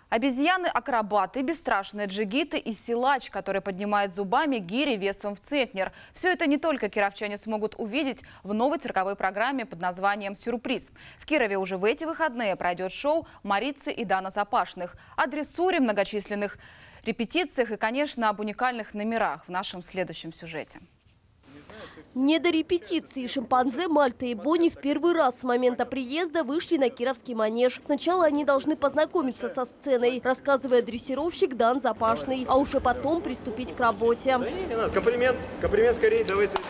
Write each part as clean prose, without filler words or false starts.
Обезьяны-акробаты, бесстрашные джигиты и силач, который поднимает зубами гири весом в центнер. Все это не только кировчане смогут увидеть в новой цирковой программе под названием «Сюрприз». В Кирове уже в эти выходные пройдет шоу Марицы и Дана Запашных. О дрессуре, многочисленных репетициях и, конечно, об уникальных номерах в нашем следующем сюжете. Не до репетиции. Шимпанзе Мальта и Бонни в первый раз с момента приезда вышли на Кировский манеж. Сначала они должны познакомиться со сценой, рассказывает дрессировщик Дан Запашный, а уже потом приступить к работе. Не надо. Комплимент скорее, давайте.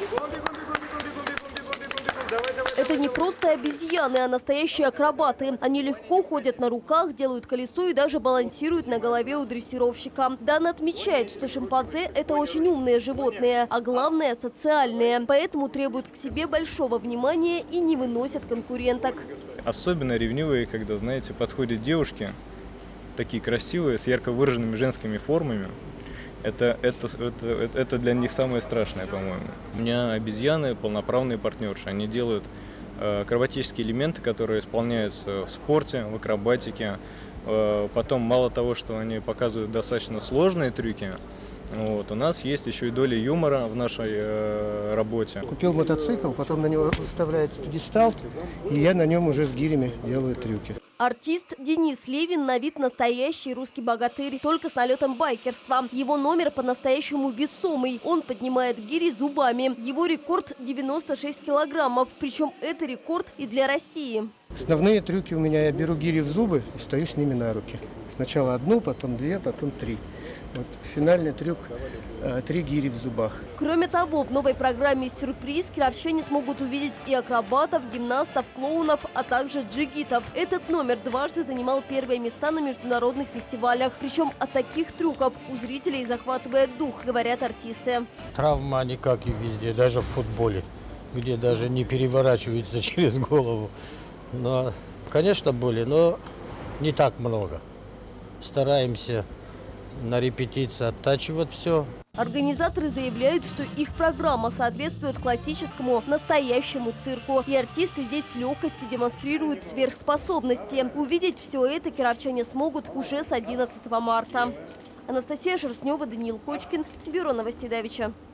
Это не просто обезьяны, а настоящие акробаты. Они легко ходят на руках, делают колесо и даже балансируют на голове у дрессировщика. Дан отмечает, что шимпанзе – это очень умные животные, а главное – социальные. Поэтому требуют к себе большого внимания и не выносят конкуренток. Особенно ревнивые, когда, знаете, подходят девушки, такие красивые, с ярко выраженными женскими формами. Это для них самое страшное, по-моему. У меня обезьяны полноправные партнерши. Они делают акробатические элементы, которые исполняются в спорте, в акробатике. Потом, мало того, что они показывают достаточно сложные трюки, у нас есть еще и доля юмора в нашей работе. Купил мотоцикл, потом на него выставляется пьедестал, и я на нем уже с гирями делаю трюки. Артист Денис Левин на вид настоящий русский богатырь, только с налетом байкерства. Его номер по-настоящему весомый. Он поднимает гири зубами. Его рекорд 96 килограммов. Причем это рекорд и для России. Основные трюки у меня: я беру гири в зубы и стою с ними на руки. Сначала одну, потом две, потом три. Вот финальный трюк – 3 гири в зубах. Кроме того, в новой программе «Сюрприз» кировчане смогут увидеть и акробатов, гимнастов, клоунов, а также джигитов. Этот номер дважды занимал первые места на международных фестивалях. Причем от таких трюков у зрителей захватывает дух, говорят артисты. Травма они как и везде, даже в футболе, где даже не переворачивается через голову. Но, конечно, боли, но не так много. Стараемся на репетиции оттачивать все. Организаторы заявляют, что их программа соответствует классическому настоящему цирку. И артисты здесь с легкостью демонстрируют сверхспособности. Увидеть все это кировчане смогут уже с 11 марта. Анастасия Шерстнева, Даниил Кочкин, Бюро новостей Давича.